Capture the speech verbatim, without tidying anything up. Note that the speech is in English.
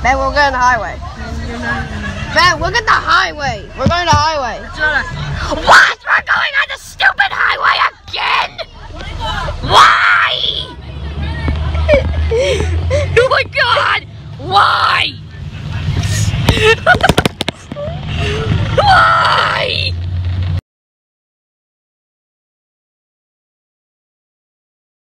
Ben, we're going to the highway. Ben, look at the highway. We're going to the highway. What? We're going